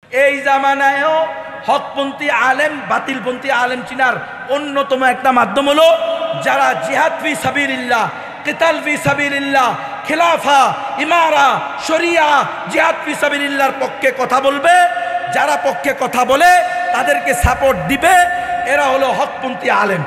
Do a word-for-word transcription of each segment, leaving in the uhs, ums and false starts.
এই জামানায়ও হকপন্থী আলেম বাতিলপন্থী আলেম চিনার অন্যতম একটা মাধ্যম হলো যারা জিহাদ ফি সাবিলিল্লাহ, কিতাল ফি সাবিলিল্লাহ, খিলাফা, ইমারা, শরিয়া, জিহাদ ফি সাবিলিল্লাহর পক্ষে কথা বলবে। যারা পক্ষে কথা বলে তাদেরকে সাপোর্ট দিবে, এরা হলো হকপন্থী আলেম।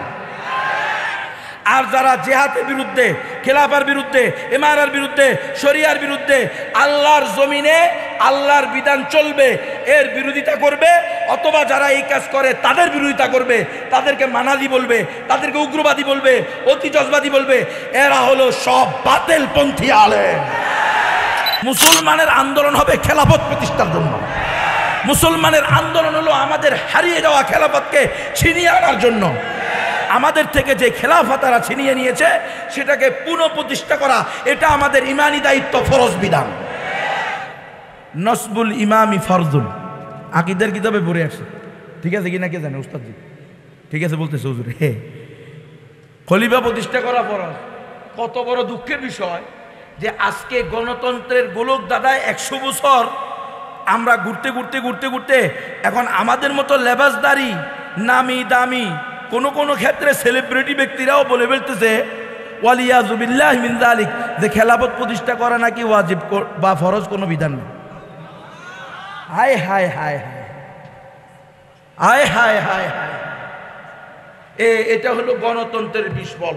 আর যারা জিহাদের বিরুদ্ধে, খেলাফার বিরুদ্ধে, ইমারার বিরুদ্ধে, শরিয়ার বিরুদ্ধে, আল্লাহর জমিনে আল্লাহর বিধান চলবে এর বিরোধিতা করবে, অথবা যারা এই কাজ করে তাদের বিরোধিতা করবে, তাদেরকে মানালি বলবে, তাদেরকে উগ্রবাদী বলবে, অতি জজবাদী বলবে, এরা হলো সব বাতিলপন্থী আলেম। মুসলমানের আন্দোলন হবে খেলাফত প্রতিষ্ঠার জন্য। মুসলমানের আন্দোলন হলো আমাদের হারিয়ে যাওয়া খেলাফতকে ছিনিয়ে আনার জন্য। আমাদের থেকে যে খেলাফত তারা ছিনিয়ে নিয়েছে সেটাকে পুনঃপ্রতিষ্ঠা করা, এটা আমাদের ইমানি দায়িত্ব, ফরজ বিধান। নসবুল ইমামি ফরজুল, আকিদের কিতাবে পড়ে আসছে, ঠিক আছে কিনা কে জানে উস্তাদজি? ঠিক আছে বলতেছে হুজুর, হে খলিফা প্রতিষ্ঠা করা ফরজ। কত বড় দুঃখের বিষয় যে আজকে গণতন্ত্রের গোলক দাদায় একশো বছর আমরা ঘুরতে ঘুরতে ঘুরতে ঘুরতে এখন আমাদের মতো লেবাসদারি নামি দামি কোন কোন ক্ষেত্রে সেলিব্রিটি ব্যক্তিরাও বলে ফেলতেছে ওয়ালিয়াযু বিল্লাহি মিন যালিক, যে খেলাফত প্রতিষ্ঠা করা নাকি ওয়াজিব বা ফরজ কোনো বিধান নেই। হায় হায় হায় হায় হায় হায় হায় হায়, এ এটা হলো গণতন্ত্রের বিস্ফল।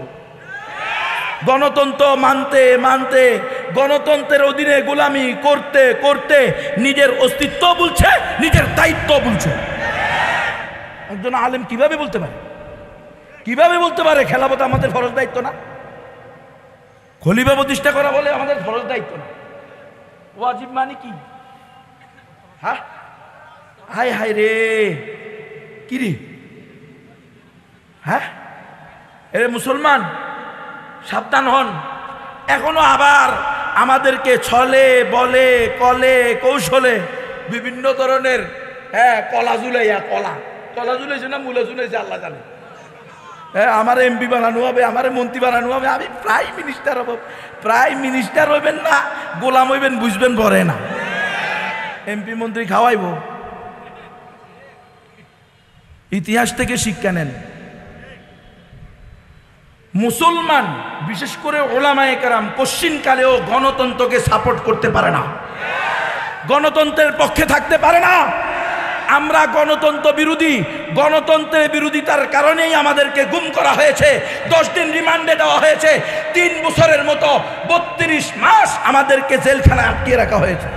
গণতন্ত্র মানতে মানতে, গণতন্ত্রের অধীনে গোলামি করতে করতে নিজের অস্তিত্ব বলছে, নিজের দায়িত্ব বলছে। একজন আলেম কিভাবে বলতে পারে, কিভাবে বলতে পারে খেলাফত আমাদের ফরজ দায়িত্ব না? খলিফা প্রতিষ্ঠা করা বলে আমাদের ফরজ দায়িত্ব না, ওয়াজিব মানে কি? হ্যাঁ হায় হায় রে, কি রে? হ্যাঁ এরে মুসলমান সাবধান হন। এখনো আবার আমাদেরকে ছলে বলে কলে কৌশলে বিভিন্ন ধরনের হ্যাঁ কলা ঝুলাইয়া, কলা কলা ঝুলাইছে না মূলা ঝুলাইছে আল্লাহ জানে। হ্যাঁ আমার এমপি বানানো হবে, আমার মন্ত্রী বানানো হবে, আমি প্রাইম মিনিস্টার হব। প্রাইম মিনিস্টার হইবেন না গোলাম হইবেন বুঝবেন পরে না, এমপি মন্ত্রী খাওয়াইব। ইতিহাস থেকে শিক্ষা নেন। মুসলমান বিশেষ করে ওলামায়ে কেরাম কশ্চিনকালেও গণতন্ত্রকে সাপোর্ট করতে পারে না, গণতন্ত্রের পক্ষে থাকতে পারে না। আমরা গণতন্ত্র বিরোধী, গণতন্ত্রের বিরোধিতার কারণেই আমাদেরকে গুম করা হয়েছে, দশ দিন রিমান্ডে দেওয়া হয়েছে, তিন বছরের মতো বত্রিশ মাস আমাদেরকে জেলখানায় আটকিয়ে রাখা হয়েছে।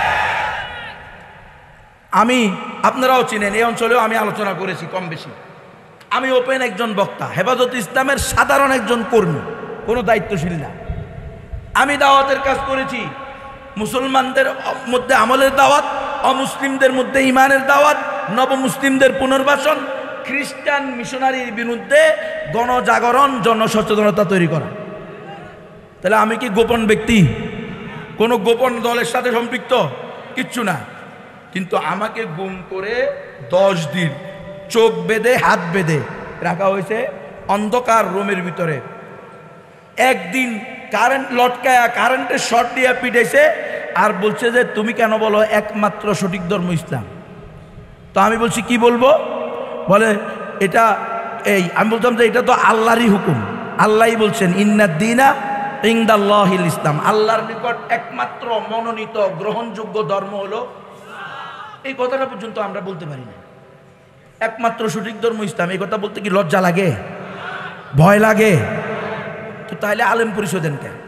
আমি, আপনারাও চিনেন, এই অঞ্চলেও আমি আলোচনা করেছি কম বেশি। আমি ওপেন একজন বক্তা, হেফাজত ইসলামের সাধারণ একজন কর্মী, কোনো দায়িত্বশীল না। আমি দাওয়াতের কাজ করেছি, মুসলমানদের মধ্যে আমলের দাওয়াত, অমুসলিমদের মধ্যে ইমানের দাওয়াত, নবমুসলিমদের পুনর্বাসন, খ্রিস্টান মিশনারির বিরুদ্ধে গণজাগরণ, জনসচেতনতা তৈরি করা। তাহলে আমি কি গোপন ব্যক্তি, কোনো গোপন দলের সাথে সম্পৃক্ত? কিচ্ছু না। কিন্তু আমাকে গুম করে দশ দিন চোখ বেঁধে হাত বেঁধে রাখা হয়েছে অন্ধকার রুমের ভিতরে। একদিন কারেন্ট লটকায়া কারেন্টের শর্ট দিয়ে পিটাইছে আর বলছে যে তুমি কেন বলো একমাত্র সঠিক ধর্ম ইসলাম। তো আমি বলছি কি বলবো? বলে এটা এই, আমি বলতাম যে এটা তো আল্লাহরই হুকুম, আল্লাহই বলছেন ইন্নাদ-দীনা ইনদাল্লাহিল ইসলাম, আল্লাহর নিকট একমাত্র মনোনীত গ্রহণযোগ্য ধর্ম হলো। এই কথাটা পর্যন্ত আমরা বলতে পারি না, একমাত্র সঠিক ধর্ম ইসলাম। এই কথা বলতে কি লজ্জা লাগে, ভয় লাগে? তো তাহলে আলেম পরিচয় দেন কেন?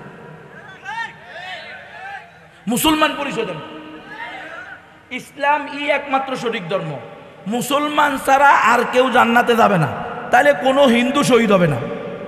মুসলমান পরিচয় দেন। ইসলাম ই একমাত্র সঠিক ধর্ম, মুসলমান ছাড়া আর কেউ জান্নাতে যাবে না। তাহলে কোনো হিন্দু শহীদ হবে না,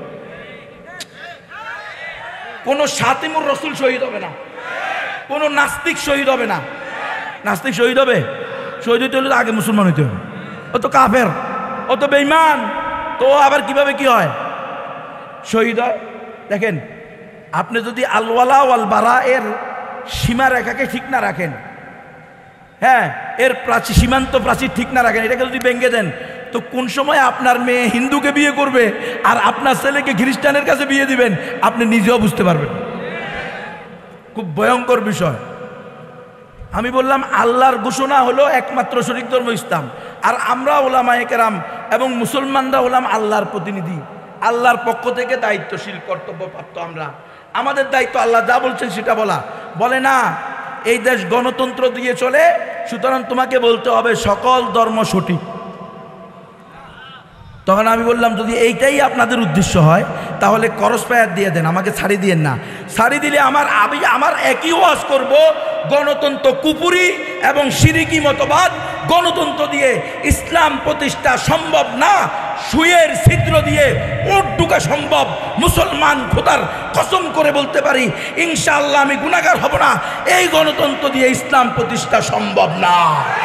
কোনো শাতিমুর রসুল শহীদ হবে না, কোনো নাস্তিক শহীদ হবে না। নাস্তিক শহীদ হবে? শহীদ হইতে হলে আগে মুসলমান হইতে হবে। ও তো কাফের, ও তো বেঈমান, তো আবার কিভাবে কি হয় শহীদ হয়? দেখেন, আপনি যদি আলওয়ালা ওয়াল বারা এর সীমা রেখাকে ঠিক না রাখেন, হ্যাঁ এর প্রাচীর সীমান্ত প্রাচীর ঠিক না রাখেন, এটাকে যদি ভেঙে দেন, তো কোন সময় আপনার মেয়ে হিন্দুকে বিয়ে করবে আর আপনার ছেলেকে খ্রিস্টানের কাছে বিয়ে দিবেন আপনি নিজেও বুঝতে পারবেন। খুব ভয়ঙ্কর বিষয়। আমি বললাম আল্লাহর ঘোষণা হলো একমাত্র শরীক ধর্ম ইসলাম, আর আমরা ওলামায়ে কেরাম এবং মুসলমানরা হলাম আল্লাহর প্রতিনিধি, আল্লাহর পক্ষ থেকে দায়িত্বশীল কর্তব্যপ্রাপ্ত। আমরা আমাদের দায়িত্ব আল্লাহ যা বলছেন সেটা বলা। বলে না এই দেশ গণতন্ত্র দিয়ে চলে, সুতরাং তোমাকে বলতে হবে সকল ধর্ম সঠিক। তখন আমি বললাম যদি এইটাই আপনাদের উদ্দেশ্য হয় তাহলে করস ফায়ার দিয়ে দেন, আমাকে ছাড়ি দিয়েন না। ছাড়ি দিলে আমার আমি আমার একই ওয়াজ করব, গণতন্ত্র কুপুরি এবং শিরিকি মতবাদ, গণতন্ত্র দিয়ে ইসলাম প্রতিষ্ঠা সম্ভব না, সুয়ের ছিদ্র দিয়ে ওট ঢুকা সম্ভব। মুসলমান খোদার কসম করে বলতে পারি ইনশাআল্লাহ আমি গুনাহগার হব না, এই গণতন্ত্র দিয়ে ইসলাম প্রতিষ্ঠা সম্ভব না।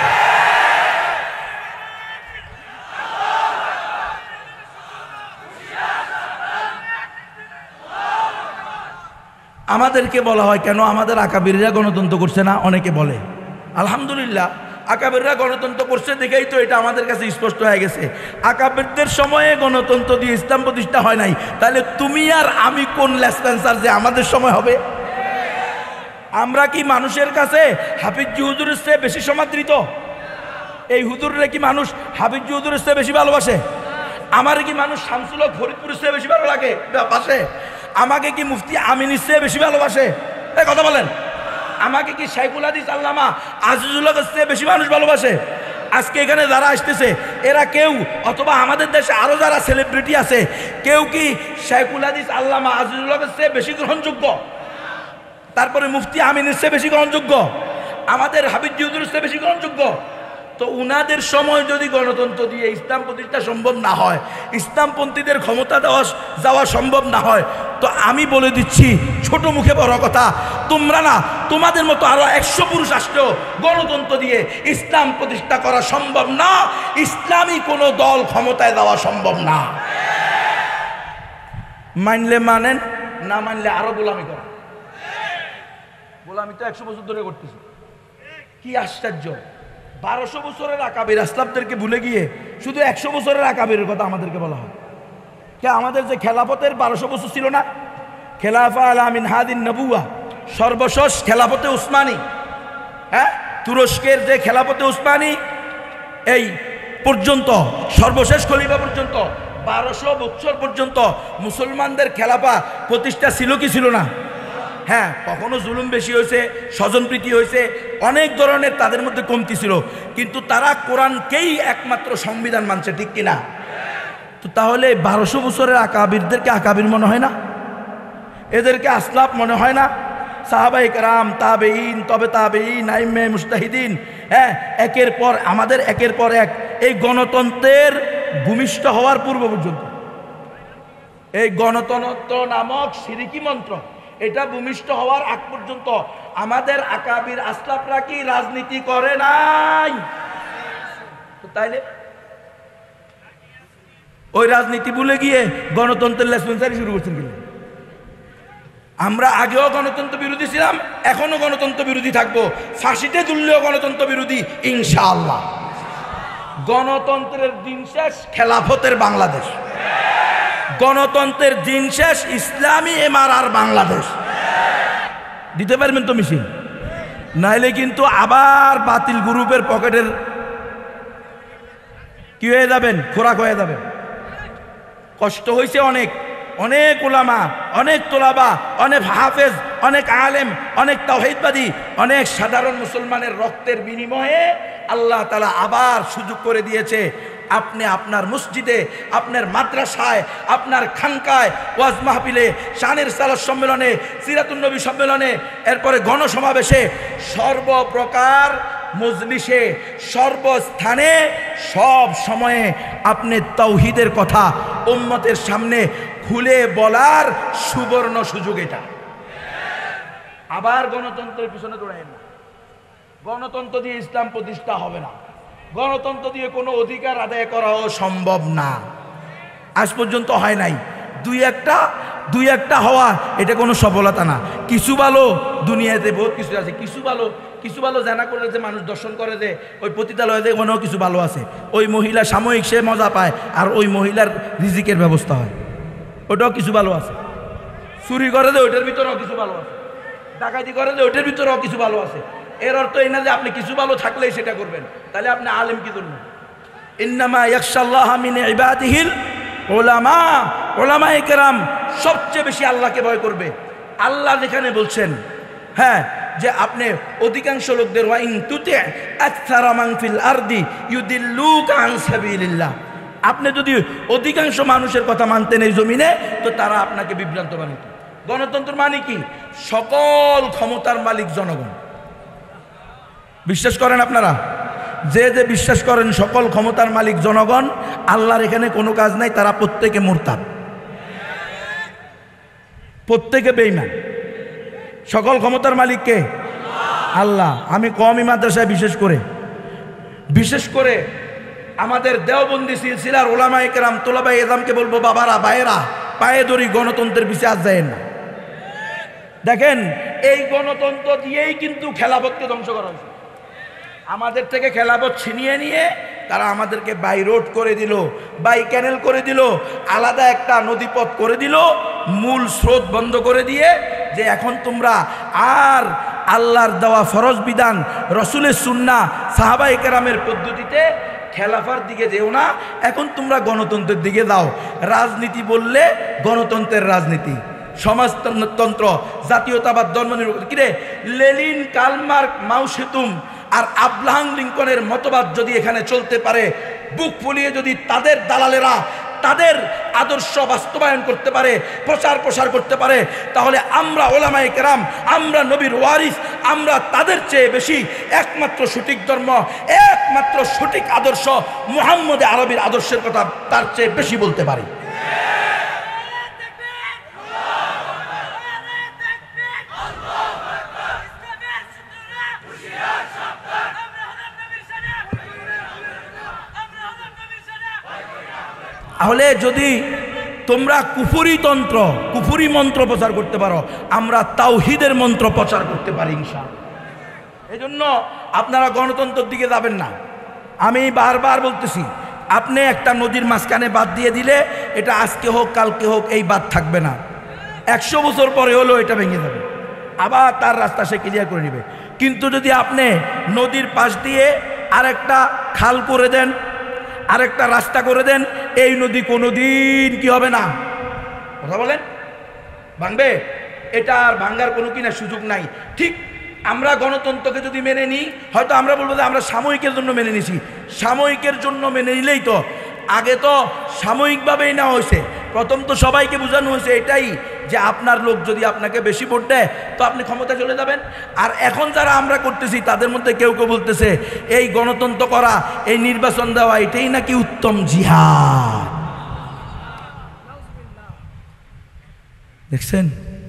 আমাদেরকে বলা হয় কেন আমাদের আকাবিররা গণতন্ত্র করছে না, অনেকে বলে। আলহামদুলিল্লাহ আকাবিররা গণতন্ত্র করছে দেখেই তো এটা আমাদের কাছে স্পষ্ট হয়ে গেছে। আকাবিরদের সময়ে গণতন্ত্র দিয়ে ইসলাম প্রতিষ্ঠা হয় নাই, তাহলে তুমি আর আমি কোন লেসপেন্সার যে আমাদের সময় হবে? আমরা কি মানুষের কাছে হাফিজ হুজুরের চেয়ে বেশি সমাদৃত? এই হুজুররা কি মানুষ হাফিজ হুজুরের চেয়ে বেশি ভালোবাসে? আমার কি মানুষ শামসুল হক ফরিদপুরের চেয়ে বেশি ভালো লাগে বাসে? আমাকে কি মুফতি আমিনের চেয়ে বেশি ভালোবাসে? এই কথা বলেন। আমাকে কি শাইখুল হাদিস আল্লামা আজিজুল হকের চেয়ে বেশি মানুষ ভালোবাসে? আজকে এখানে যারা আসতেছে এরা কেউ, অথবা আমাদের দেশে আরো যারা সেলিব্রিটি আছে, কেউ কি শাইখুল হাদিস আল্লামা আজিজুল হকের চেয়ে বেশি গ্রহণযোগ্য? তারপরে মুফতি আমিনের চেয়ে বেশি গ্রহণযোগ্য? আমাদের হাবিজ হুজুরের চেয়ে বেশি গ্রহণযোগ্য? তো উনাদের সময় যদি গণতন্ত্র দিয়ে ইসলাম প্রতিষ্ঠা সম্ভব না হয়, ইসলামপন্থীদের ক্ষমতা দেওয়া যাওয়া সম্ভব না হয়, তো আমি বলে দিচ্ছি ছোট মুখে বড় কথা, তোমরা না তোমাদের মতো আরো একশো পুরুষ আসলেও গণতন্ত্র দিয়ে ইসলাম প্রতিষ্ঠা করা সম্ভব না, ইসলামী কোনো দল ক্ষমতায় দেওয়া সম্ভব না। মানলে মানেন, না মানলে আরো গোলামি করা। গোলামি তো একশো বছর ধরে করতেছি, কি আশ্চর্য! বারোশো বছরের আকাবির আসলাফদেরকে ভুলে গিয়ে শুধু একশো বছরের আকাবিরের কথা আমাদেরকে বলা হয়। কে আমাদের যে খেলাফতের বারোশো বছর ছিল না, খেলাফা আলা মিন হাদিন নবুয়া, সর্বশেষ খেলাফতে উসমানী, হ্যাঁ তুরস্কের যে খেলাফতে উসমানী এই পর্যন্ত সর্বশেষ খলিফা পর্যন্ত বারোশো বছর পর্যন্ত মুসলমানদের খেলাফা প্রতিষ্ঠা ছিল কি ছিল না? হ্যাঁ, কখনো জুলুম বেশি হয়েছে, স্বজনপ্রীতি হয়েছে, অনেক ধরনের তাদের মধ্যে কমতি ছিল, কিন্তু তারা কোরআনকেই একমাত্র সংবিধান মানছে, ঠিক কিনা? তো তাহলে বারোশো বছরের আকাবিরদেরকে আকাবির মনে হয় না? এদেরকে আসলাফ মনে হয় না? সাহাবায়ে কেরাম, তাবেঈন, তবে তাবেঈন, আইম্মে মুজতাহিদিন, হ্যাঁ একের পর আমাদের একের পর এক এই গণতন্ত্রের ভূমিষ্ঠ হওয়ার পূর্ব পর্যন্ত, এই গণতন্ত্র নামক শিরকি মন্ত্র এটা ভূমিষ্ঠ হওয়ার আগ পর্যন্ত আমাদের আকাবির আসলাফরা কি রাজনীতি করে নাই? তো তাইলে ওই রাজনীতি ভুলে গিয়ে গণতন্ত্রের লেসপেন্সারি শুরু করছেন কিনা? আমরা আগেও গণতন্ত্র বিরোধী ছিলাম, এখনো গণতন্ত্র বিরোধী থাকবো, ফাঁসিতে ঝুললেও গণতন্ত্র বিরোধী ইনশাআল্লাহ। গণতন্ত্রের দিন শেষ, খেলাফতের বাংলাদেশ। গণতন্ত্রের দিন শেষ, ইসলামী এমআরআর বাংলাদেশ। দিতে পারবেন তো মিছিল? নাইলে কিন্তু আবার বাতিল গ্রুপের পকেটের কি হয়ে যাবেন, খোরাক হয়ে যাবেন। কষ্ট হয়েছে অনেক, অনেক উলামা, অনেক তোলাবা, অনেক হাফেজ, অনেক আলেম, অনেক তাওহীদবাদী, অনেক সাধারণ মুসলমানের রক্তের বিনিময়ে আল্লাহ তাআলা আবার সুযোগ করে দিয়েছে। আপনি আপনার মসজিদে, আপনার মাদ্রাসায়, আপনার খানকায়, ওয়াজ মাহফিলে, শানের সালাত সম্মেলনে, সিরাতুন নবী সম্মেলনে, এরপরে গণসমাবেশে, সর্বপ্রকার মজলিসে, সর্বস্থানে, সব সময়ে আপনি তাওহীদের কথা উম্মতের সামনে খুলে বলার সুবর্ণ সুযোগ এটা। আবার গণতন্ত্রের পিছনে দৌড়ায় না। গণতন্ত্র দিয়ে ইসলাম প্রতিষ্ঠা হবে না, গণতন্ত্র দিয়ে কোনো অধিকার আদায় করাও সম্ভব না, আজ পর্যন্ত হয় নাই। দুই একটা দুই একটা হওয়া এটা কোনো সফলতা না। কিছু ভালো দুনিয়াতে বহুত কিছু আছে, কিছু ভালো কিছু ভালো জানা করে যে মানুষ দর্শন করে যে ওই পতিতালয়ে যে ওখানেও কিছু ভালো আছে, ওই মহিলা সাময়িক সে মজা পায় আর ওই মহিলার রিজিকের ব্যবস্থা হয়, ওটাও কিছু ভালো আছে। চুরি করে যে ওইটার ভিতরেও কিছু ভালো আছে, ডাকাতি করে যে ওইটার ভিতরেও কিছু ভালো আছে। এর অর্থ এই না যে আপনি কিছু ভালো থাকলেই সেটা করবেন, তাহলে আপনি আলেম কি জন্য? ইন্নামা ইয়াখশাল্লাহা মিন ইবাদিহিল উলামা, উলামায়ে কেরাম সবচেয়ে বেশি আল্লাহকে ভয় করবে। আল্লাহ যেখানে বলছেন হ্যাঁ যে আপনি অধিকাংশ লোকদের ওয়া ইন তুতি আকসারা মান ফিল আরদি ইউদিল্লুকা আন সাবিলিল্লাহ, আপনি যদি অধিকাংশ মানুষের কথা মানতেন এই জমিনে তো তারা আপনাকে বিভ্রান্ত বানাতো। গণতন্ত্র মানে কি? সকল ক্ষমতার মালিক জনগণ। বিশ্বাস করেন আপনারা? যে যে বিশ্বাস করেন সকল ক্ষমতার মালিক জনগণ, আল্লাহর এখানে কোনো কাজ নাই, তারা প্রত্যেকে মুরতাদ, প্রত্যেকে বেঈমান। সকল ক্ষমতার মালিক কে? আল্লাহ। আমি কওমি মাদ্রাসায় বিশেষ করে বিশেষ করে আমাদের দেওবন্দি সিলসিলার ওলামায়ে কেরাম তোলাবায়ে ইলমকে বলবো, বাবারা ভাইয়েরা পায়ে ধরি, গণতন্ত্রের পিছিয়ে আজ যায় না। দেখেন এই গণতন্ত্র দিয়েই কিন্তু খেলাফতকে ধ্বংস করা হয়েছে। আমাদের থেকে খেলাফত ছিনিয়ে নিয়ে তারা আমাদেরকে বাই রোড করে দিল, বাই ক্যানেল করে দিল, আলাদা একটা নদীপথ করে দিল, মূল স্রোত বন্ধ করে দিয়ে যে এখন তোমরা আর আল্লাহর দেওয়া ফরজ বিধান, রসুলের সুন্নাহ, সাহাবায়ে কেরামের পদ্ধতিতে খেলাফার দিকে যেও না, এখন তোমরা গণতন্ত্রের দিকে যাও। রাজনীতি বললে গণতন্ত্রের রাজনীতি, সমাজতন্ত্র, জাতীয়তাবাদ, ধর্মনিরপেক্ষ। কিরে লেনিন, কার্লমার্ক, মাও সেতুং আর আব্রাহাম লিঙ্কনের মতবাদ যদি এখানে চলতে পারে, বুক ফুলিয়ে যদি তাদের দালালেরা তাদের আদর্শ বাস্তবায়ন করতে পারে, প্রচার প্রসার করতে পারে, তাহলে আমরা ওলামায়ে কেরাম, আমরা নবীর ওয়ারিস, আমরা তাদের চেয়ে বেশি একমাত্র সঠিক ধর্ম, একমাত্র সঠিক আদর্শ মুহাম্মদে আরবির আদর্শের কথা তার চেয়ে বেশি বলতে পারি। তাহলে যদি তোমরা কুফরি তন্ত্র, কুফরি মন্ত্র প্রচার করতে পারো, আমরা তাওহীদের মন্ত্র প্রচার করতে পারি ইনশাআল্লাহ। এই জন্য আপনারা গণতন্ত্রের দিকে যাবেন না। আমি বারবার বলতেছি, আপনি একটা নদীর মাঝখানে বাঁধ দিয়ে দিলে এটা আজকে হোক কালকে হোক এই বাঁধ থাকবে না, একশো বছর পরে হলেও এটা ভেঙে যাবে, আবার তার রাস্তা সে ক্লিয়ার করে নেবে। কিন্তু যদি আপনি নদীর পাশ দিয়ে আরেকটা খাল করে দেন, আরেকটা রাস্তা করে দেন, এই নদী কোনোদিন কি হবে না, কথা বলেন, ভাঙবে? এটা আর ভাঙ্গার কোনো কিনা সুযোগ নাই। ঠিক আমরা গণতন্ত্রকে যদি মেনে নিই, হয়তো আমরা বলবো যে আমরা সাময়িকের জন্য মেনে নিছি। সাময়িকের জন্য মেনে নিলেই তো, আগে তো সাময়িকভাবেই নেওয়া হয়েছে। প্রথম তো সবাইকে বোঝানো হয়েছে এটাই যে আপনার লোক যদি আপনাকে বেশি ভোট দেয় তো আপনি ক্ষমতা চলে যাবেন। আর এখন যারা আমরা করতেছি তাদের মধ্যে কেউ কেউ বলতেছে এই গণতন্ত্র করা, এই নির্বাচন দেওয়া, এটাই নাকি উত্তম জিহাদ। দেখছেন,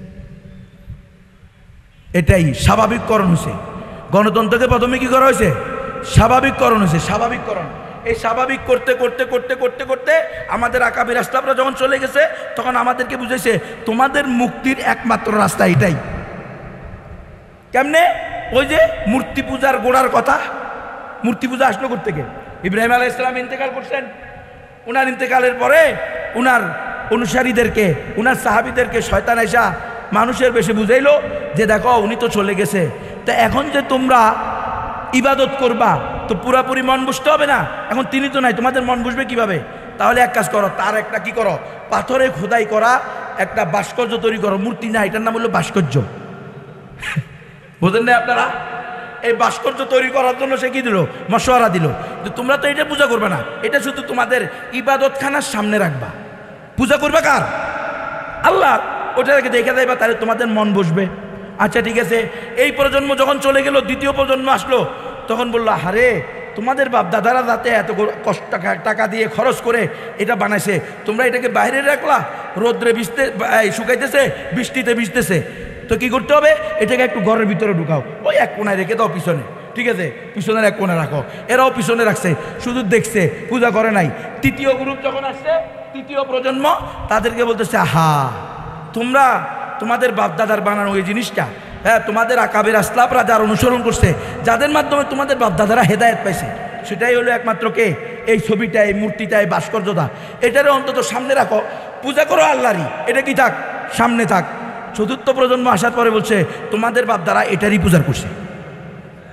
এটাই স্বাভাবিককরণ হয়েছে। গণতন্ত্রকে প্রথমে কি করা হয়েছে? স্বাভাবিককরণ হয়েছে, স্বাভাবিককরণ। এই স্বাভাবিক করতে করতে করতে করতে করতে আমাদের আকাবির রাস্তাটা যখন চলে গেছে, তখন আমাদেরকে বুঝেছে তোমাদের মুক্তির একমাত্র রাস্তা এটাই। কেমনে? ওই যে মূর্তি পূজার গোড়ার কথা, মূর্তি পূজা আসলো কোত্থেকে? ইব্রাহিম আলাইহিস সালাম ইন্তেকাল করছেন, উনার ইন্তেকালের পরে উনার অনুসারীদেরকে, উনার সাহাবীদেরকে শয়তান আইসা মানুষের বেশি বুঝাইলো যে দেখো উনি তো চলে গেছে, তা এখন যে তোমরা ইবাদত করবা তো পুরাপুরি মন বসতে হবে না, এখন তিনি তো নাই, তোমাদের মন বসবে কিভাবে? তাহলে এক কাজ করো, তার একটা কি করো, পাথরে খোদাই করা একটা ভাস্কর্য তৈরি করো। মূর্তি না, এটার নাম হলো ভাস্কর্য। বুঝলেন না আপনারা? এই ভাস্কর্য তৈরি করার জন্য সে কি দিল? মশওয়ারা দিল যে তোমরা তো এটা পূজা করবে না, এটা শুধু তোমাদের ইবাদতখানার সামনে রাখবা। পূজা করবে কার? আল্লাহ। ওটাকে দেখে দেবা, তাহলে তোমাদের মন বসবে। আচ্ছা ঠিক আছে। এই প্রজন্ম যখন চলে গেল, দ্বিতীয় প্রজন্ম আসলো, তখন বললো হারে তোমাদের বাপ দাদারা যাতে এত কষ্ট টাকা টাকা দিয়ে খরচ করে এটা বানাইছে, তোমরা এটাকে বাইরে রাখলা, রোদ্রে ভিজতে শুকাইতেছে, বৃষ্টিতে ভিজতেছে, তো কি করতে হবে? এটাকে একটু ঘরের ভিতরে ঢুকাও, ওই এক কোনায় রেখে দাও পিছনে, ঠিক আছে, পিছনের এক কোণে রাখো। এরাও পিছনে রাখছে, শুধু দেখছে, পূজা করে নাই। তৃতীয় গ্রুপ যখন আসছে, তৃতীয় প্রজন্ম, তাদেরকে বলতেছে হা তোমরা তোমাদের বাপদাদার বানানো ওই জিনিসটা, হ্যাঁ তোমাদের আকাবের আসলাফরা যার অনুসরণ করছে, যাদের মাধ্যমে তোমাদের বাপদাদারা হেদায়েত পাইছে, সেটাই হলো একমাত্র কে? এই ছবিটা, এই মূর্তিটা, এই ভাস্কর্যটা, এটারে অন্তত সামনে রাখো, পূজা করো আল্লাহরই, এটা কি থাক সামনে থাক। চতুর্থ প্রজন্ম আসার পরে বলছে তোমাদের বাপদারা এটারই পূজা করছে।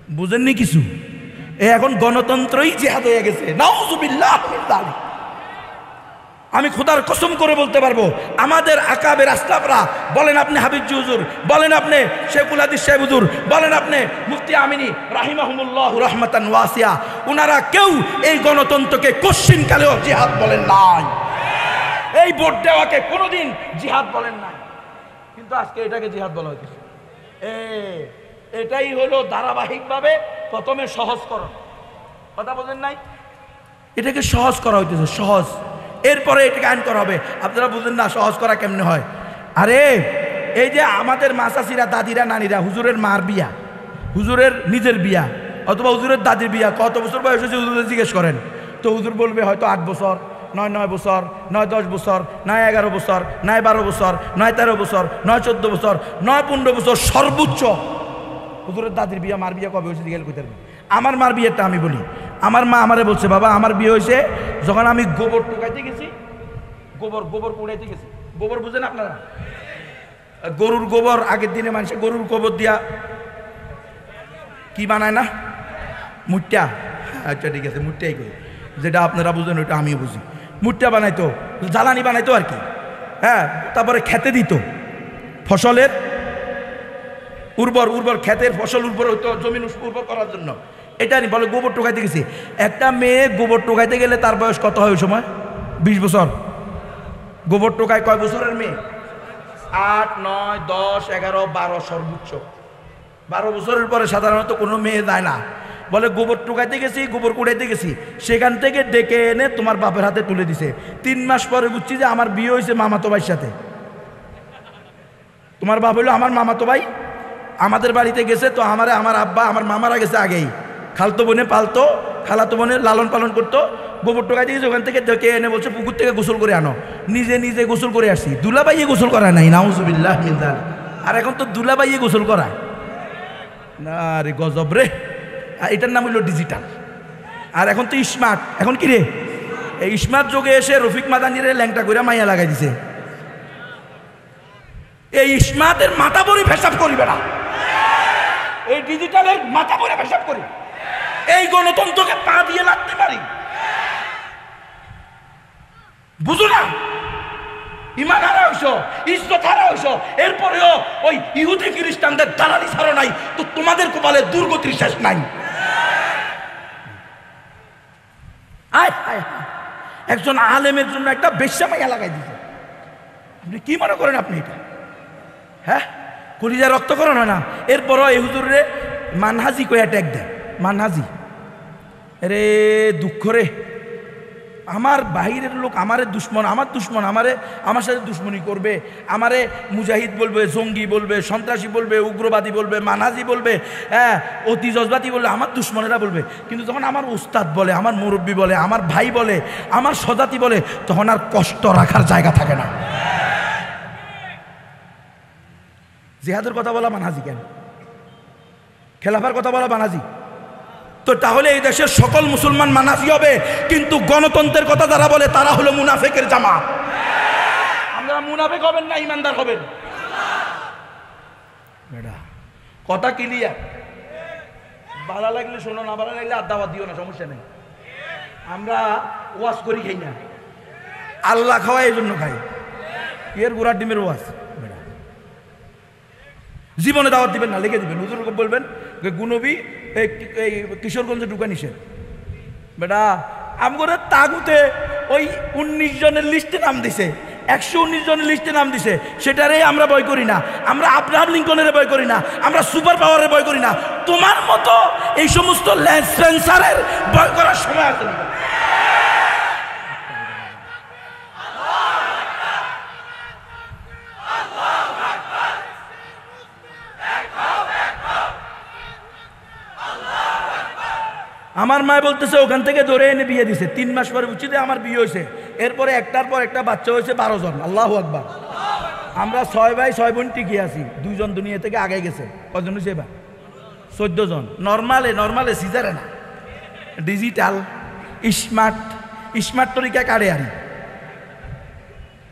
বুঝেননি কিছু? এ এখন গণতন্ত্রই জিহাদ হয়ে গেছে। নাউজুবিল্লাহ মিন যালিক। আমি খোদার কসম করে বলতে পারবো, আমাদের আকাবের আসলাফরা, বলেন আপনি হাবিবজি হুজুর, বলেন আপনি শেখুল হাদিস সাহেব হুজুর, বলেন আপনি মুফতি আমিনী রাহিমাহুমুল্লাহ রাহমাতান ওয়াসিয়া, উনারা কেউ এই গণতন্ত্রকে কোশ্চিন কালেও জিহাদ বলেন নাই, এই ভোট দেওয়াকে কোনোদিন জিহাদ বলেন নাই। কিন্তু আজকে এটাকে জিহাদ বলা হয়েছে। এ এটাই হলো ধারাবাহিকভাবে প্রথমে সহজকরণ, কথা বলেন নাই, এটাকে সহজ করা হইতেছে, সহজ। এরপরে এটাকে আইন করা হবে। আপনারা বুঝেন না সহজ করা কেমনে হয়? আরে এই যে আমাদের মাসাসিরা, দাদিরা, নানিরা, হুজুরের মার বিয়া, হুজুরের নিজের বিয়া অথবা হুজুরের দাদির বিয়া কত বছর বয়স হয়েছে হুজুরের জিজ্ঞেস করেন, তো হুজুর বলবে হয়তো আট বছর, নয় নয় বছর, নয় দশ বছর, নয় এগারো বছর, নয় বারো বছর, নয় তেরো বছর, নয় চোদ্দ বছর, নয় পনেরো বছর সর্বোচ্চ। হুজুরের দাদির বিয়া, মার বিয়া কবে হয়েছে জিজ্ঞেস করতে পারবেন। আমার মার বিয়েটা আমি বলি, আমার মা আমারে বলছে, বাবা আমার বিয়ে হয়েছে যখন আমি গোবর টুকাইতে গেছি, গোবর গোবর কুড়াইতে গেছি। গোবর বুঝেন আপনারা? গরুর গোবর, আগের দিনে মানুষে গরুর গোবর দিয়া কি বানায় না, মুট্টা। আচ্ছা ঠিক আছে, মুট্টাই করি, যেটা আপনারা বুঝেন ওইটা আমিও বুঝি। মুট্টা বানাইতো, জ্বালানি বানাইতো আর কি, হ্যাঁ। তারপরে খেতে দিত, ফসলের উর্বর উর্বর ক্ষেতের ফসল উর্বর হইতো, জমিন উর্বর করার জন্য। এটা নি বলে গোবর টোকাইতে গেছি। একটা মেয়ে গোবর টোকাইতে গেলে তার বয়স কত হয় ওই সময়? বিশ বছর। গোবর টোকায় কয় বছরের মেয়ে? আট, নয়, দশ, এগারো, বারো, সর্বোচ্চ বারো বছরের পরে সাধারণত কোনো মেয়ে যায় না। বলে গোবর টোকাইতে গেছি, গোবর কুড়াইতে গেছি, সেখান থেকে ডেকে এনে তোমার বাপের হাতে তুলে দিছে। তিন মাস পরে বুঝছি যে আমার বিয়ে হয়েছে মামাতো ভাইয়ের সাথে। তোমার বাপ হইলো আমার মামাতো ভাই, আমাদের বাড়িতে গেছে, তো আমারে আমার আব্বা আমার মামারা গেছে আগেই, খালতো বোনে পালতো, খালাতো বোনে লালন পালন করতো। গোবর টোকাইতে গেছে, ওখান থেকে ডেকে এনে বলছে পুকুর থেকে গোসল করে আনো। নিজে নিজে গোসল করে আসছি। দুলাবাইয়ে গোসল করায় নাই, নাউজুবিল্লাহ মিন যালিক। আর এখন তো দুলাবাইয়ে গোসল করায় না রে, গজব রে। এটার নাম হইল ডিজিটাল। আর এখন তো স্মার্ট। এখন কি রে, এই স্মার্ট যুগে এসে রফিক মাদানিরে ল্যাংটা করে মাইয়া লাগাই দিছে। এই স্মার্টের মাথা পরি ফেসাব করিবে না, এই ডিজিটালের মাথা পরে ফেসাব করি, এই গণতন্ত্রকে পা দিয়ে লাগতে পারি। বুঝো না, ইমান হারা হইছ, ইজ্জত হারা হইছ, এরপরেও ওই ইহুদি খ্রিস্টানদের দালালি ছাড়ো নাই, তো তোমাদের কপালে দুর্গতির শেষ নাই। আয় আয় একজন আলেমের জন্য একটা বেশ্যা মাইয়া লাগাই দিছে। আপনি কি মনে করেন আপনি এটা? হ্যাঁ, কলিজা রক্তকরণ হয় না? এরপরও এই হুজুরে মানহাজি কয়ে ট্যাগ দেয়। মানহাজি রে, দুঃখ রে, আমার বাহিরের লোক আমারে দুশ্মন, আমার দুশ্মন আমারে আমার সাথে দুশ্মনী করবে, আমারে মুজাহিদ বলবে, জঙ্গি বলবে, সন্ত্রাসী বলবে, উগ্রবাদী বলবে, মানহাজি বলবে, হ্যাঁ অতি জজবাতি বলবে, আমার দুশ্মনেরা বলবে। কিন্তু যখন আমার উস্তাদ বলে, আমার মুরব্বী বলে, আমার ভাই বলে, আমার স্বজাতি বলে, তখন আর কষ্ট রাখার জায়গা থাকে না। জিহাদের কথা বলা মানহাজি কেন? খেলাফার কথা বলা মানহাজি? তো তাহলে এই দেশের সকল মুসলমান মানহাজি হবে, কিন্তু গণতন্ত্রের কথা যারা বলে তারা হলো মুনাফিকের জামাত। আমরা মুনাফিক হবেন না, ইমানদার হবেন। কথা ক্লিয়ার? ভালো লাগলে শোনো, না ভালো লাগলে আর দাওয়াত দিও না, সমস্যা নেই। আমরা ওয়াজ করি খাই না, আল্লাহ খাওয়া এই জন্য খাই। এর গোড়ার ডিমের ওয়াজ জীবনে দাওয়াত দিবেন না, লিখে দিবেন। হুজুর বলবেন গুনবি এই কিশোরগঞ্জে ঢুকা নিষেধ। বেটা আমগরে তাগুতে ওই উনিশ জনের লিস্টে নাম দিছে, একশো উনিশ জনের লিস্টে নাম দিছে, সেটারে আমরা ভয় করি না। আমরা আব্রাহাম লিঙ্কনের ভয় করি না, আমরা সুপার পাওয়ারের ভয় করি না। তোমার মতো এই সমস্ত সেন্সারের ভয় করার সময় আছে না। আমার মা বলতেছে ওখান থেকে ধরে এনে বিয়ে দিছে, তিন মাস পরে বুঝছি যে আমার বিয়ে হয়েছে। এরপরে একটার পর একটা বাচ্চা হয়েছে, বারো জন। আল্লাহু আকবার। আমরা ছয় ভাই ছয় বোন টিকে আছি, দুইজন দুনিয়া থেকে আগে গেছে। কজন হয়েছে এবার? চোদ্দ জন। নর্মালে নর্মালে সিজারে না, ডিজিটাল স্মার্ট স্মার্ট তরিকা কারে আরি।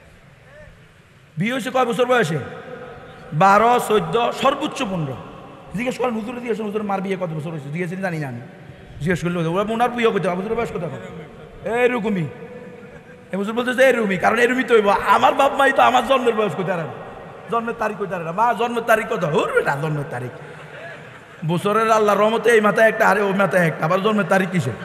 বিয়ে হয়েছে কয় বছর বয়সে? বারো, চোদ্দ, সর্বোচ্চ পনেরো। জিজ্ঞেস করেন হুজুরে জিজ্ঞেস করেন হুজুর মার বিয়ে কত বছর হয়েছে জিজ্ঞেস জানি না আমি জিজ্ঞেস করলে ওরা ওনার বিয়ে করতে হবে হুজুরের বয়স কত এখন এরকমই এ হুজুর বলতেছে এরকমই কারণ এরকমই তো হইব আমার বাপ মাই তো আমার জন্মের বয়স কোথায় না জন্মের তারিখ কোথায় না মা জন্মের তারিখ কত হুর বেটা জন্মের তারিখ বছরের আল্লাহ রহমতে এই মাথায় একটা আরে ওই মাথায় একটা আবার জন্মের তারিখ কিসে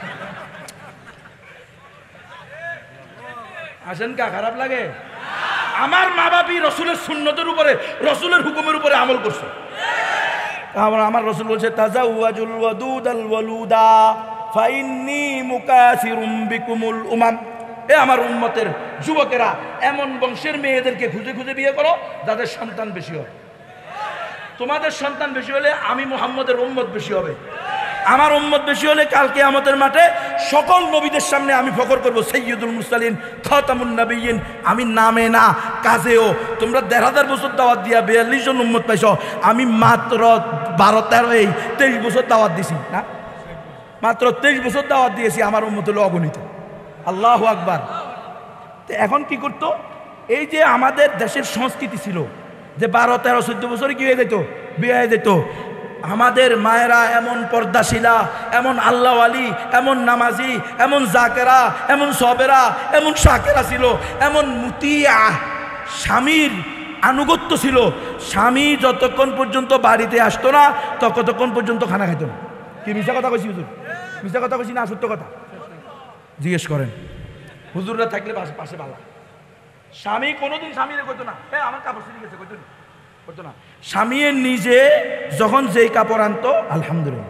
আসেন কা খারাপ লাগে আমার মা বাপই রসুলের সুন্নতের উপরে রসুলের হুকুমের উপরে আমল করছে আমার আমার রসুল বলছে তাজাওয়াজুল ওয়াদুদাল ওয়ালুদা ফাইন্নী মুকাসিরুম বিকুমুল উমাম এ আমার উম্মতের যুবকেরা এমন বংশের মেয়েদেরকে খুঁজে খুঁজে বিয়ে করো যাদের সন্তান বেশি হবে তোমাদের সন্তান বেশি হলে আমি মুহাম্মদের উম্মত বেশি হবে আমার উম্মত বেশি হলে কাল কিয়ামতের মাঠে সকল নবীদের সামনে আমি ফখর করব সাইয়্যিদুল মুরসালিন খাতামুন নবিয়্যিন আমি নামে না কাজেও তোমরা দেড় হাজার বছর দাওয়াত দিয়া বিয়াল্লিশ জন উম্মত পাইছো আমি মাত্র বারো তেরো এই তেইশ বছর দাওয়াত দিছি না মাত্র তেইশ বছর দাওয়াত দিয়েছি আমার উম্মত হলো অগণিত আল্লাহু আকবার তো এখন কি করতো এই যে আমাদের দেশের সংস্কৃতি ছিল যে বারো তেরো চোদ্দ বছরে কি হয়ে যেত বিয়ে হয়ে যেত আমাদের মায়েরা এমন পর্দাশীলা এমন আল্লাহ আলী এমন নামাজি এমন জাকেরা এমন সবেরা এমন শাকেরা ছিল এমন মুতিয়া স্বামীর আনুগত্য ছিল স্বামী যতক্ষণ পর্যন্ত বাড়িতে আসতো না ততক্ষণ পর্যন্ত খানা খাইতো না কি মিশা কথা কইছি হুজুর মিশা কথা কইছি না সত্য কথা জিজ্ঞেস করেন হুজুররা থাকলে পাশে ভালো স্বামী কোনোদিন স্বামীরে কইতো না হ্যাঁ আমার কাপড় ছিঁড়ে গেছে কইতো না করতো না স্বামী নিজে যখন যেই কাপড় আনতো আলহামদুলিল্লাহ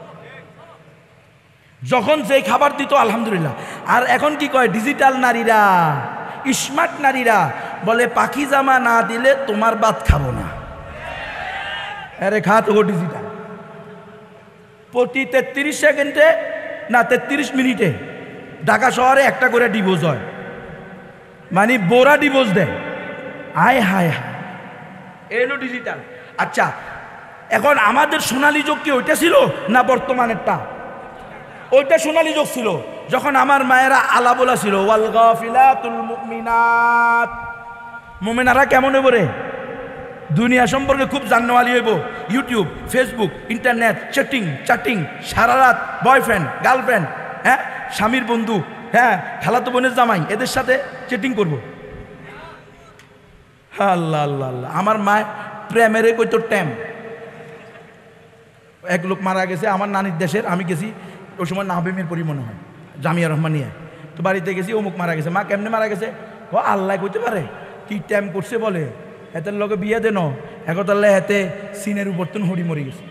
যখন যেই খাবার দিত আলহামদুলিল্লাহ আর এখন কি কয় ডিজিটাল নারীরা স্মার্ট নারীরা বলে পাখি জামা না দিলে তোমার ভাত খাবো না আরে খা তো ডিজিটাল প্রতি তেত্রিশ সেকেন্ডে না তেত্রিশ মিনিটে ঢাকা শহরে একটা করে ডিভোর্স হয় মানে বোরা ডিভোর্স দেয় আয় হায় হায় এলো ডিজিটাল আচ্ছা এখন আমাদের সোনালী যুগ কি ওইটা ছিল না বর্তমানেরটা ওইটা সোনালী যুগ ছিল যখন আমার মায়েরা আলা বলা ছিল ওয়াল গাফিলাতুল মুমিনাত মুমিনারা কেমন হইব রে দুনিয়া সম্পর্কে খুব জাননেওয়ালি হইব YouTube Facebook internet chatting chatting সারা রাত বয়ফ্রেন্ড গার্লফ্রেন্ড হ্যাঁ স্বামীর বন্ধু হ্যাঁ খালাতো বোনের জামাই এদের সাথে চ্যাটিং করবো আল্লাহ আল্লাহ আল্লাহ আমার মায় প্রেমের কইতো ট্যাম এক লোক মারা গেছে আমার নানির দেশের আমি গেছি ওই সময় নাবিমের পরি মনে হয় জামিয়া রহমানিয়া তো বাড়িতে গেছি অমুক মারা গেছে মা কেমনে মারা গেছে ও আল্লাহ কইতে পারে কি ট্যাম করছে বলে এতের লগে বিয়ে দেন একতাল্লাহ এতে সিনের উপর তুন হরি মরি গেছে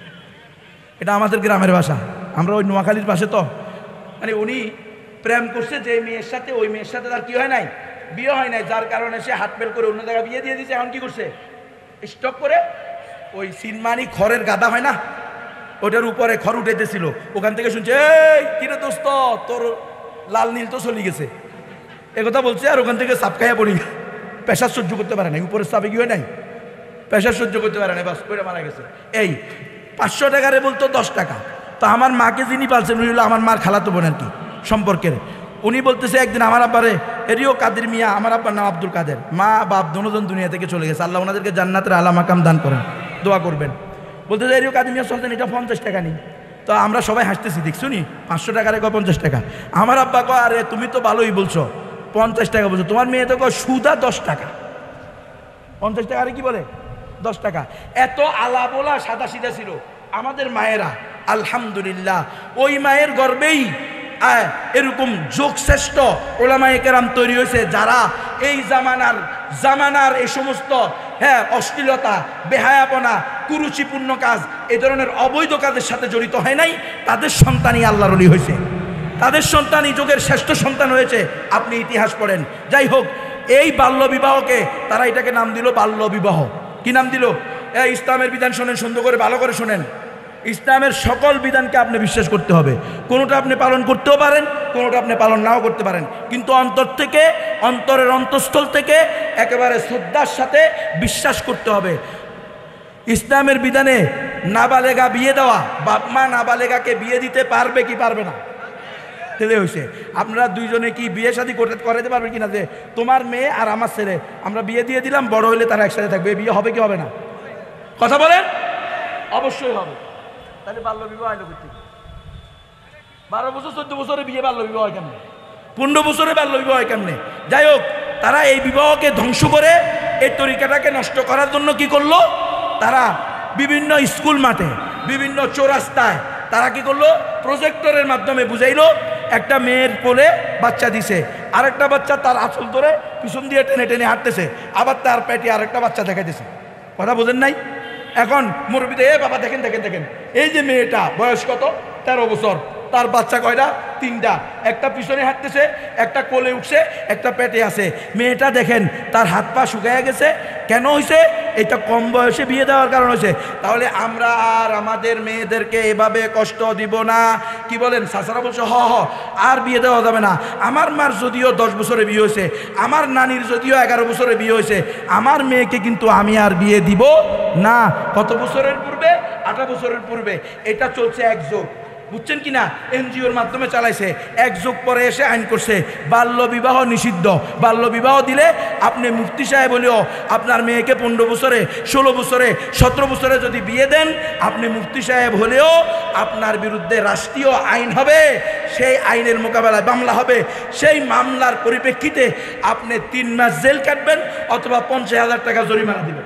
এটা আমাদের গ্রামের ভাষা আমরা ওই নোয়াখালীর পাশে তো মানে উনি প্রেম করছে যে মেয়ের সাথে ওই মেয়ের সাথে তার কি হয় নাই বিয়ে হয় নাই যার কারণে সে হাত ফেল করে অন্য জায়গায় বিয়ে দিয়ে দিয়েছে এখন কি করছে স্টক করে ওই সিনমানি খড়ের গাদা হয় না ওটার উপরে খড় উঠেছিল ওখান থেকে শুনছে এই কিরে দোস্ত তোর লাল নীল তো চলে গেছে একথা বলছে আর ওখান থেকে সাপ খাইয়া পড়ি পেশার সহ্য করতে পারে নাই উপরের সাপে কি হয় নাই পেশার সহ্য করতে পারে নাই বাস করে মারা গেছে এই পাঁচশো টাকারে বলতো দশ টাকা তো আমার মাকে যিনি পালছেন উনি হলো আমার মার খালাতো বোন আর কি সম্পর্কের উনি বলতেছে একদিন আমার আব্বারে এরিও কাদের মিয়া আমার আব্বার নাম আব্দুল কাদের মা বাপ দুজন দুনিয়া থেকে চলে গেছে আল্লাহ ওনাদেরকে জান্নাতের আলা মাকাম দান করেন দোয়া করবেন বলতেছে এরিও কাদের মিয়া চলতেন এটা পঞ্চাশ টাকা নেই তো আমরা সবাই হাসতেছি দেখছো নি পাঁচশো টাকার কয় পঞ্চাশ টাকা আমার আব্বা কয় আরে তুমি তো ভালোই বলছো পঞ্চাশ টাকা বলছো তোমার মেয়ে তো কয় সুদা দশ টাকা পঞ্চাশ টাকা আরে কি বলে দশ টাকা এত আলা বলা সাদা সিধা ছিল আমাদের মায়েরা আলহামদুলিল্লাহ ওই মায়ের গর্বেই এরকম যোগশ্রেষ্ঠ ওলামায়ে কেরাম তৈরি হয়েছে যারা এই জামানার জামানার এই সমস্ত হ্যাঁ অশ্লীলতা বেহায়াপনা কুরুচিপূর্ণ কাজ এই ধরনের অবৈধ কাজের সাথে জড়িত হয় নাই তাদের সন্তানই আল্লাহর ওলি হয়েছে তাদের সন্তানই যুগের শ্রেষ্ঠ সন্তান হয়েছে আপনি ইতিহাস পড়েন যাই হোক এই বাল্য বিবাহকে তারা এটাকে নাম দিল বাল্য বিবাহ কি নাম দিল এই ইসলামের বিধান শোনেন সুন্দর করে ভালো করে শোনেন ইসলামের সকল বিধানকে আপনি বিশ্বাস করতে হবে কোনোটা আপনি পালন করতেও পারেন কোনোটা আপনি পালন নাও করতে পারেন কিন্তু অন্তর থেকে অন্তরের অন্তঃস্থল থেকে একেবারে শ্রদ্ধার সাথে বিশ্বাস করতে হবে ইসলামের বিধানে নাবালেগা বিয়ে দেওয়া বাপ মা নাবালেগাকে বিয়ে দিতে পারবে কি পারবে না ছেলে হয়েছে আপনারা দুইজনে কি বিয়ে শাদী করতে করাতে পারবেন কিনা যে তোমার মেয়ে আর আমার ছেলে আমরা বিয়ে দিয়ে দিলাম বড় হলে তারা একসাথে থাকবে বিয়ে হবে কি হবে না কথা বলেন অবশ্যই হবে। তাহলে বাল্য বিবাহ আইলো করতে বারো বছর চোদ্দ বছরে বিয়ে বাল্য বিবাহ হয় কেমনে? পনেরো বছরে বাল্য বিবাহ হয় কেমনে? যাই হোক, তারা এই বিবাহকে ধ্বংস করে এই তরিকাটাকে নষ্ট করার জন্য কি করলো, তারা বিভিন্ন স্কুল মাঠে বিভিন্ন চৌরাস্তায় তারা কি করলো, প্রজেক্টরের মাধ্যমে বুঝাইলো। একটা মেয়ের কোলে বাচ্চা দিছে, আরেকটা বাচ্চা তার আঁচল ধরে পিছন দিয়ে টেনে টেনে হাঁটতেছে, আবার তার পেটে আরেকটা বাচ্চা দেখাইতেছে। কথা বোঝেন নাই? এখন মুরব্বিতে এ বাবা দেখেন দেখেন দেখেন, এই যে মেয়েটা বয়স কত, তেরো বছর, তার বাচ্চা কয়টা, তিনটা, একটা পিছনে হাঁটতেছে, একটা কোলে উঠছে, একটা পেটে আছে। মেয়েটা দেখেন তার হাত পা শুকায় গেছে। কেন হয়েছে? এটা কম বয়সে বিয়ে দেওয়ার কারণ হয়েছে। তাহলে আমরা আর আমাদের মেয়েদেরকে এভাবে কষ্ট দিব না। কি বলেন? সাসারা বলছে হ হ আর বিয়ে দেওয়া যাবে না। আমার মার যদিও দশ বছরে বিয়ে হয়েছে, আমার নানির যদিও এগারো বছরে বিয়ে হয়েছে, আমার মেয়েকে কিন্তু আমি আর বিয়ে দিব না। কত বছরের পূর্বে? আঠারো বছরের পূর্বে। এটা চলছে এক যুগ, বুঝছেন কিনা? এনজিওর মাধ্যমে চালাইছে। এক যুগ পরে এসে আইন করছে বাল্য বিবাহ নিষিদ্ধ। বাল্য বিবাহ দিলে আপনি মুফতি সাহেব হলেও আপনার মেয়েকে পনেরো বছরে, ষোলো বছরে, সতেরো বছরে যদি বিয়ে দেন, আপনি মুফতি সাহেব হলেও আপনার বিরুদ্ধে রাষ্ট্রীয় আইন হবে। সেই আইনের মোকাবেলায় মামলা হবে। সেই মামলার পরিপ্রেক্ষিতে আপনি তিন মাস জেল কাটবেন অথবা পঞ্চাশ হাজার টাকা জরিমানা দিবেন।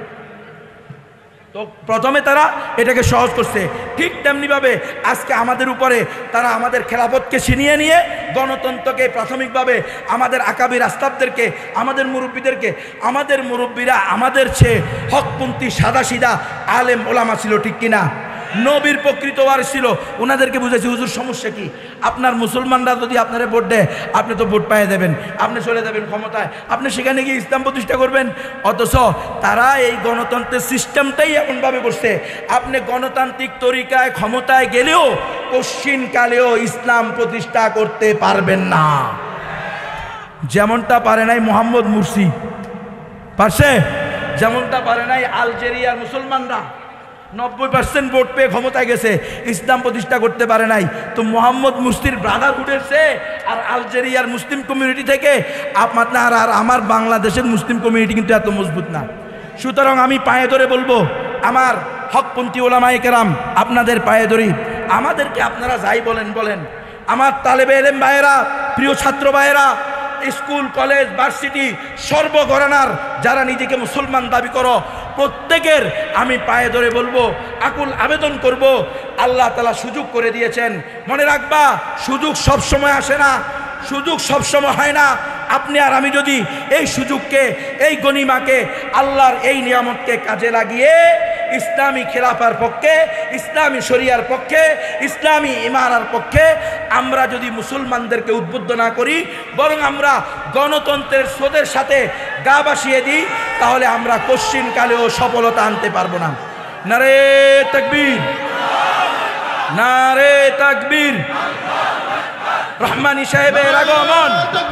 তো প্রথমে তারা এটাকে সহজ করছে। ঠিক তেমনিভাবে আজকে আমাদের উপরে তারা আমাদের খেলাফতকে ছিনিয়ে নিয়ে গণতন্ত্রকে প্রাথমিকভাবে আমাদের আকাবির আস্তাবদেরকে, আমাদের মুরব্বীদেরকে, আমাদের মুরব্বীরা আমাদের চেয়ে হকপন্থী সাদা সিধা আলেম ওলামা ছিল, ঠিক কিনা? নবীর প্রকৃত ওয়ারিস ছিল। ওনাদেরকে বুঝেছি হুজুর সমস্যা কি, আপনার মুসলমানরা যদি আপনারা ভোট দেয়, আপনি তো ভোট পাইয়ে দেবেন, আপনি চলে যাবেন ক্ষমতায়, আপনি সেখানে গিয়ে ইসলাম প্রতিষ্ঠা করবেন। অথচ তারা এই গণতন্ত্রের সিস্টেমটাই এমনভাবে করছে, আপনি গণতান্ত্রিক তরিকায় ক্ষমতায় গেলেও কশ্চিনকালেও ইসলাম প্রতিষ্ঠা করতে পারবেন না। যেমনটা পারে নাই মোহাম্মদ মুরসি, পারছে? যেমনটা পারে নাই আলজেরিয়ার মুসলমানরা, নব্বই পার্সেন্ট ভোট পেয়ে ক্ষমতায় গেছে, ইসলাম প্রতিষ্ঠা করতে পারে নাই। তো মোহাম্মদ মুরসির ব্রাদারহুড এসে আর আলজেরিয়ার মুসলিম কমিউনিটি থেকে আপনার আর আমার বাংলাদেশের মুসলিম কমিউনিটি কিন্তু এত মজবুত না। সুতরাং আমি পায়ে ধরে বলবো, আমার হকপন্থী ওলামায়ে কেরাম, আপনাদের পায়ে ধরি, আমাদেরকে আপনারা যাই বলেন বলেন, আমার তালেবে এলেম ভাইয়েরা, প্রিয় ছাত্র ভাইয়েরা, স্কুল কলেজ ভার্সিটি সর্বঘরানার যারা নিজেকে মুসলমান দাবি করো, প্রত্যেকের আমি পায়ে ধরে বলবো, আকুল আবেদন করব, আল্লাহ তাআলা সুযোগ করে দিয়েছেন। মনে রাখবা, সুযোগ সব সময় আসে না, সুযোগ সব সময় হয় না। আপনি আর আমি যদি এই সুযোগকে, এই গনিমাকে, আল্লাহর এই নিয়ামতকে কাজে লাগিয়ে ইসলামী খেলাফার পক্ষে, ইসলামী শরিয়ার পক্ষে, ইসলামী ইমানার পক্ষে আমরা যদি মুসলমানদেরকে উদ্বুদ্ধ না করি, বরং আমরা গণতন্ত্রের স্রোতের সাথে গা ভাসিয়ে দিই, তাহলে আমরা কশ্চিনকালেও সফলতা আনতে পারবো না। নারে তাকবীর, নারে তাকবীর। রহমানী সাহেবের আগমন,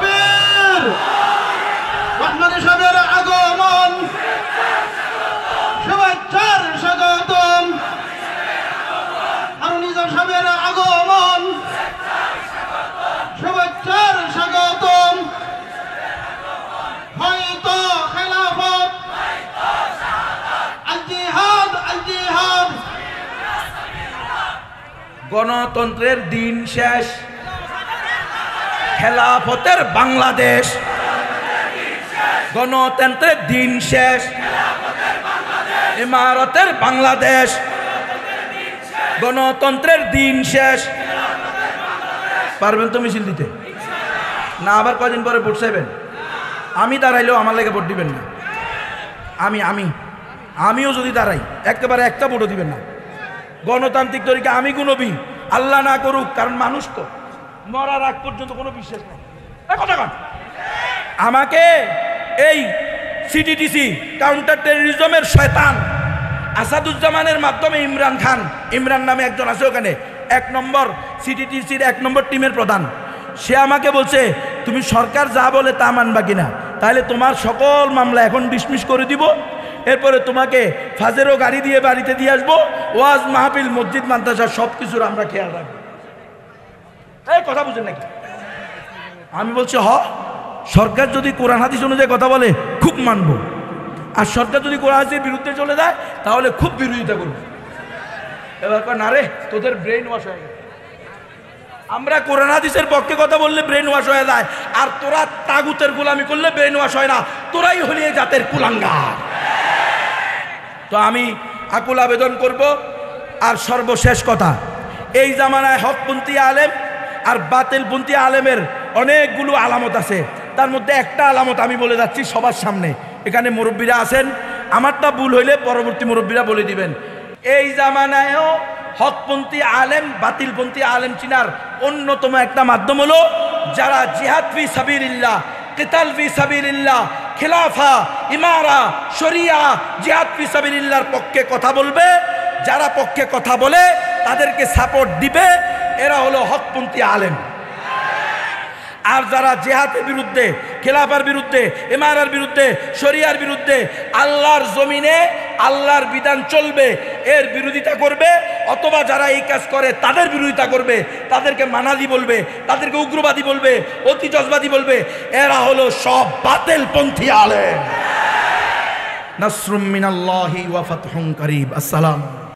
রহমানী সাহেবের আগমন, শুভেচ্ছার স্বাগতম। আর নিজাম সাহেবের আগমন, শুভেচ্ছার স্বাগতম। হয়তো খেলাফত, আল জিহাদ, আল জিহাদ। গণতন্ত্রের দিন শেষ, খেলাফতের বাংলাদেশ। গণতন্ত্রের দিন শেষ, ইমারতের বাংলাদেশ। গণতন্ত্রের দিন শেষ। পারবেন তো মিছিল দিতে? না আবার কদিন পরে ভোট চাইবেন? আমি দাঁড়াইলেও আমার লাগে ভোট দিবেন না। আমি আমি আমিও যদি দাঁড়াই, একেবারে একটা ভোটও দিবেন না। গণতান্ত্রিক তরিকা আমি গুনবি, আল্লাহ না করুক, কারণ মানুষ তো মরার আগ পর্যন্ত কোনো বিশ্বাস নেই। আমাকে এই সিটিটিসি কাউন্টার টেররিজমের শয়তান আসাদুজ্জামানের মাধ্যমে ইমরান খান, ইমরান নামে একজন আছে ওখানে, এক নম্বর সিটিটিসির এক নম্বর টিমের প্রধান, সে আমাকে বলছে তুমি সরকার যা বলে তা মানবা কিনা, তাহলে তোমার সকল মামলা এখন ডিসমিস করে দিব, এরপরে তোমাকে ফাজেরও গাড়ি দিয়ে বাড়িতে দিয়ে আসবো, ওয়াজ মাহফিল মসজিদ মাদ্রাসা সব কিছুর আমরা খেয়াল রাখবো। এই কথা বুঝেন নাকি? আমি বলছি হ, সরকার যদি কোরআন হাদিস অনুযায়ী কথা বলে খুব মানবো, আর সরকার যদি কোরআন হাদিসের বিরুদ্ধে চলে যায় তাহলে খুব বিরোধিতা করবো। এবার কয় না রে তোদের ব্রেন ওয়াশ হয়ে গেছে। আমরা কোরআন হাদিসের পক্ষে কথা বললে ব্রেন ওয়াশ হয়ে যায়, আর তোরা তাগুতের গোলামি করলে ব্রেন ওয়াশ হয় না। তোরাই হলি এই জাতের কুলাঙ্গার। তো আমি আকুল আবেদন করব। আর সর্বশেষ কথা, এই জামানায় হকপন্থী আলেম আর বাতিলপন্থী আলেমের অনেকগুলো আলামত আছে। তার মধ্যে একটা আলামত আমি বলে যাচ্ছি সবার সামনে, এখানে মুরব্বীরা আছেন, আমারটা ভুল হইলে পরবর্তী মুরব্বীরা বলে দিবেন। এই জামানায়ও হকপন্থী আলেম বাতিলপন্থী আলেম চিনার অন্যতম একটা মাধ্যম হলো যারা জিহাদ ফি সাবিলিল্লাহ, কিতাল ফি সাবিলিল্লাহ, খেলাফা, ইমারা, শরিয়া, জিহাদ ফি সাবিলিল্লাহর পক্ষে কথা বলবে। যারা পক্ষে কথা বলে তাদেরকে সাপোর্ট দিবে, এরা হলো হকপন্থী আলেম। আর যারা জিহাদের বিরুদ্ধে, খেলাফার বিরুদ্ধে, ইমারার বিরুদ্ধে, শরিয়ার বিরুদ্ধে, আল্লাহর জমিনে আল্লাহর বিধান চলবে এর বিরোধিতা করবে, অথবা যারা এই কাজ করে তাদের বিরোধিতা করবে, তাদেরকে মানাদি বলবে, তাদেরকে উগ্রবাদী বলবে, অতি জজবাদী বলবে, এরা হলো সব বাতিলপন্থী আলেম। নাসরুম মিনাল্লাহি ওয়া ফাতহুন কারীব। আসসালাম।